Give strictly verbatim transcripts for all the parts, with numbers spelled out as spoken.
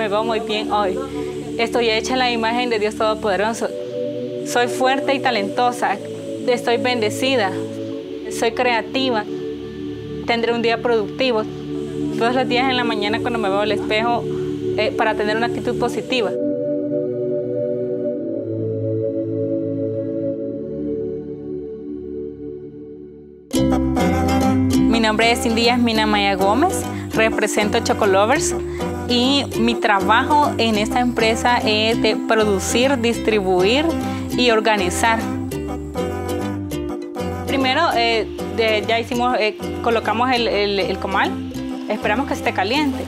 me veo muy bien hoy. Estoy hecha en la imagen de Dios Todopoderoso. Soy fuerte y talentosa. Estoy bendecida. Soy creativa. Tendré un día productivo. Todos los días en la mañana cuando me veo al espejo eh, para tener una actitud positiva. Mi nombre es Cindy Yasmina Maya Gómez, represento Chocolovers y mi trabajo en esta empresa es de producir, distribuir y organizar. Primero eh, de, ya hicimos, eh, colocamos el, el, el comal, esperamos que esté caliente.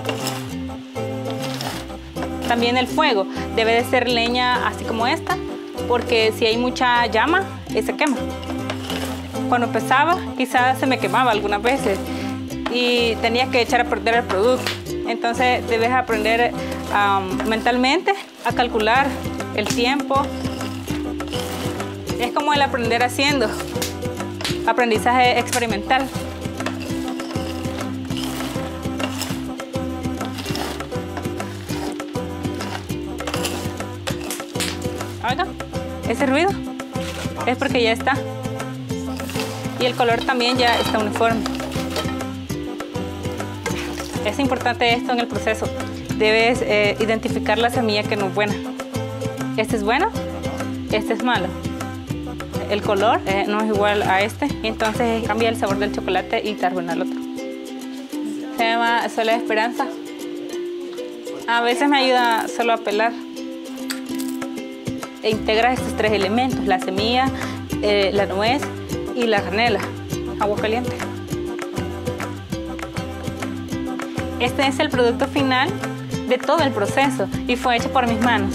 También el fuego debe de ser leña así como esta, porque si hay mucha llama, eh, se quema. Cuando empezaba, quizás se me quemaba algunas veces y tenía que echar a perder el producto. Entonces debes aprender um, mentalmente a calcular el tiempo. Es como el aprender haciendo, aprendizaje experimental. Oiga, ese ruido es porque ya está. Y el color también ya está uniforme. Es importante esto en el proceso. Debes eh, identificar la semilla que no es buena. Este es bueno, este es malo. El color eh, no es igual a este, y entonces cambia el sabor del chocolate y te arruina el otro. Se llama Sola de Esperanza. A veces me ayuda solo a pelar. E integra estos tres elementos, la semilla, eh, la nuez y la canela, agua caliente. Este es el producto final de todo el proceso y fue hecho por mis manos.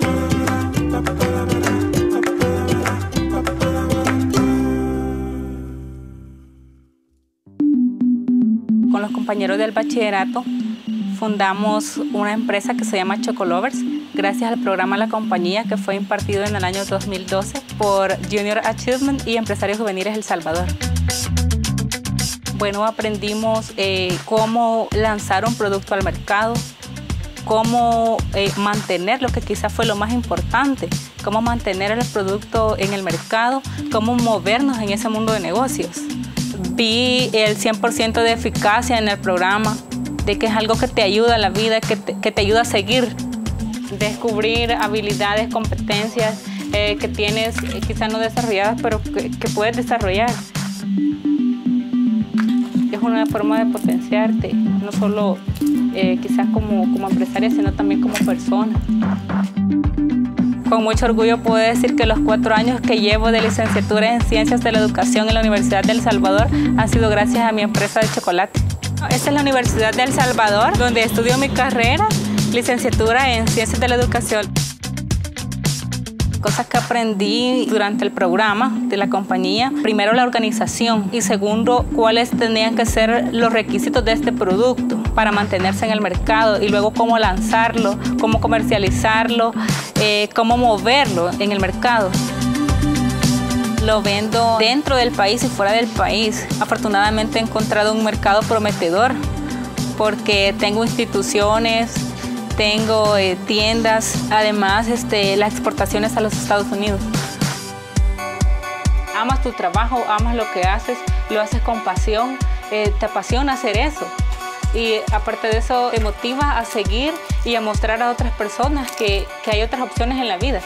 Con los compañeros del bachillerato fundamos una empresa que se llama Chocolovers, gracias al programa La Compañía que fue impartido en el año dos mil doce por Junior Achievement y Empresarios Juveniles El Salvador. Bueno, aprendimos eh, cómo lanzar un producto al mercado, cómo eh, mantenerlo, que quizás fue lo más importante, cómo mantener el producto en el mercado, cómo movernos en ese mundo de negocios. Vi el cien por ciento de eficacia en el programa, de que es algo que te ayuda a la vida, que te, que te ayuda a seguir. Descubrir habilidades, competencias eh, que tienes, eh, quizás no desarrolladas, pero que, que puedes desarrollar. Es una forma de potenciarte, no solo eh, quizás como, como empresaria, sino también como persona. Con mucho orgullo puedo decir que los cuatro años que llevo de licenciatura en Ciencias de la Educación en la Universidad de El Salvador han sido gracias a mi empresa de chocolate. Esta es la Universidad de El Salvador, donde estudio mi carrera, licenciatura en Ciencias de la Educación. Cosas que aprendí durante el programa de la compañía. Primero, la organización y segundo, cuáles tenían que ser los requisitos de este producto para mantenerse en el mercado y luego cómo lanzarlo, cómo comercializarlo, eh, cómo moverlo en el mercado. Lo vendo dentro del país y fuera del país. Afortunadamente he encontrado un mercado prometedor porque tengo instituciones, tengo eh, tiendas, además este, las exportaciones a los Estados Unidos. Amas tu trabajo, amas lo que haces, lo haces con pasión, eh, te apasiona hacer eso. Y aparte de eso te motiva a seguir y a mostrar a otras personas que, que hay otras opciones en la vida.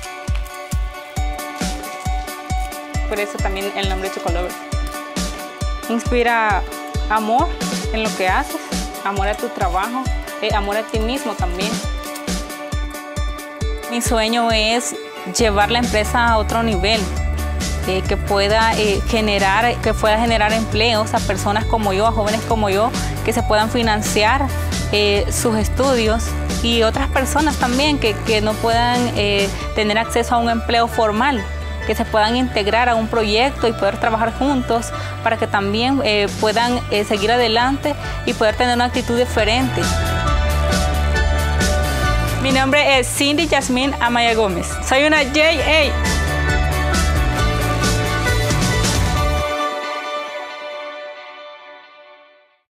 Por eso también el nombre Chocolovers. Inspira amor en lo que haces, amor a tu trabajo, eh, amor a ti mismo también. Mi sueño es llevar la empresa a otro nivel, eh, que pueda eh, generar, que pueda generar empleos a personas como yo, a jóvenes como yo, que se puedan financiar eh, sus estudios y otras personas también que, que no puedan eh, tener acceso a un empleo formal, que se puedan integrar a un proyecto y poder trabajar juntos para que también eh, puedan eh, seguir adelante y poder tener una actitud diferente. Mi nombre es Cindy Yasmina Amaya Gómez. Soy una J A.